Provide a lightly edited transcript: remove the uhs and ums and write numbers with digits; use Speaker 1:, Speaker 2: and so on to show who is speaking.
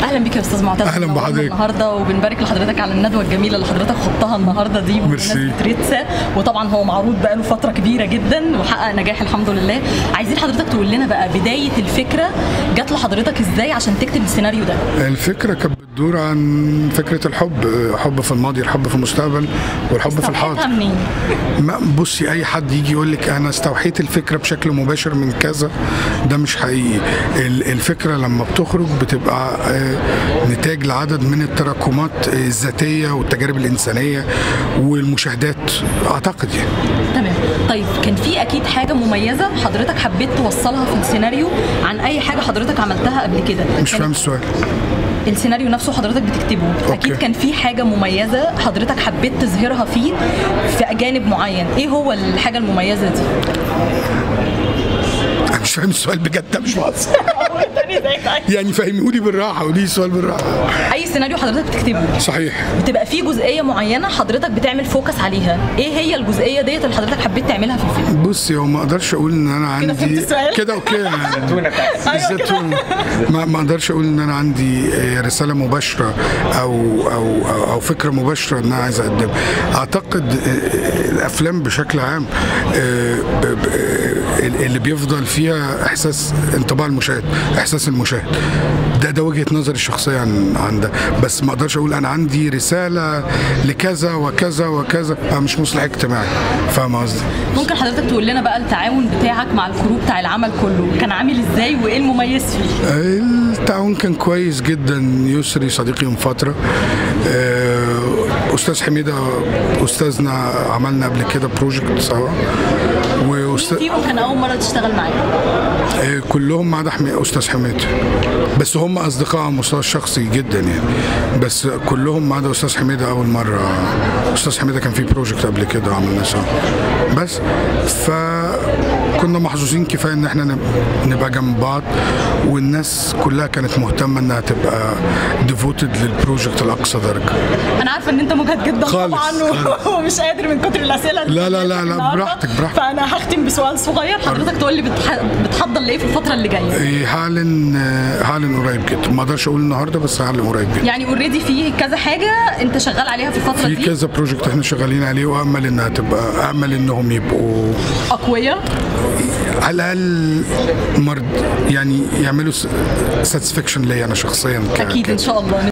Speaker 1: اهلا بك يا استاذ معتز.
Speaker 2: اهلا بحضرتك
Speaker 1: النهارده، وبنبارك لحضرتك على الندوه الجميله اللي حضرتك خضتها النهارده دي بمناسبه ريتسا، وطبعا هو معروض بقاله فتره كبيره جدا وحقق نجاح الحمد لله. عايزين حضرتك تقول لنا بقى بدايه الفكره جات لحضرتك ازاي عشان تكتب السيناريو ده؟
Speaker 2: الفكره كانت بتدور عن فكره الحب، حب في الماضي، الحب في المستقبل، والحب في الحاضر.
Speaker 1: منين؟
Speaker 2: بصي، اي حد يجي يقول لك انا استوحيت الفكره بشكل مباشر من كذا، ده مش حقيقي. الفكره لما بتخرج بتبقى نتاج لعدد من التراكمات الذاتيه والتجارب الانسانيه والمشاهدات، اعتقد يعني.
Speaker 1: تمام. طيب كان في اكيد حاجه مميزه حضرتك حبيت توصلها في السيناريو عن اي حاجه حضرتك عملتها قبل كده؟
Speaker 2: مش فاهم السؤال.
Speaker 1: السيناريو نفسه حضرتك بتكتبه، اكيد كان في حاجه مميزه حضرتك حبيت تظهرها فيه في جانب معين، ايه هو الحاجه المميزه دي؟
Speaker 2: انا مش فاهم السؤال بجد، ده مش بهزر. يعني فهميهولي بالراحه، قولي السؤال بالراحه.
Speaker 1: اي سيناريو حضرتك بتكتبه
Speaker 2: صحيح
Speaker 1: بتبقى فيه جزئيه معينه حضرتك بتعمل فوكس عليها، ايه هي الجزئيه ديت اللي حضرتك حبيت تعملها في الفيلم؟
Speaker 2: بصي، هو ما اقدرش اقول ان انا عندي كده وكده الزيتونه ما اقدرش اقول ان انا عندي رساله مباشره او فكره مباشره ان انا عايز اقدمها. اعتقد الافلام بشكل عام اللي بيفضل فيها احساس انطباع المشاهد، احساس المشاهد، ده وجهه نظري الشخصيه عن ده. بس ما اقدرش اقول انا عندي رساله لكذا وكذا وكذا، انا مش مصلح اجتماعي. فاهم قصدي؟
Speaker 1: ممكن حضرتك تقول لنا بقى التعاون بتاعك مع الكرو بتاع العمل كله كان عامل ازاي وايه المميز فيه؟
Speaker 2: التعاون كان كويس جدا. يسري صديقي من فتره، استاذ حميده استاذنا، عملنا قبل كده بروجكت سوا.
Speaker 1: مين فيهم كان اول مره تشتغل معاه؟
Speaker 2: كلهم ما عدا استاذ حميده، بس هم اصدقاء على المستوى الشخصي جدا يعني. بس كلهم ما عدا استاذ حميده اول مره. استاذ حميده كان في بروجكت قبل كده عملناه سوا بس. فكنا محظوظين كفايه ان احنا نبقى جنب بعض، والناس كلها كانت مهتمه انها تبقى ديفوتد للبروجكت لاقصى درجه.
Speaker 1: انا عارفه ان انت مجهد جدا طبعا ومش قادر من كتر الاسئله.
Speaker 2: لا براحتك.
Speaker 1: فانا هختم بسؤال صغير، حضرتك تقول لي بتحضر لايه في الفتره اللي جايه؟
Speaker 2: هعلن قريب جدا، ما اقدرش اقول النهارده بس هعلن قريب جدا.
Speaker 1: يعني اوريدي في كذا حاجه انت شغال عليها في الفتره دي؟
Speaker 2: في كذا بروجكت احنا شغالين عليه، وامل انها تبقى، امل انهم يبقوا
Speaker 1: اقوياء
Speaker 2: على الاقل، يعني يعملوا ساتسفكشن ليا انا شخصيا.
Speaker 1: اكيد ان شاء الله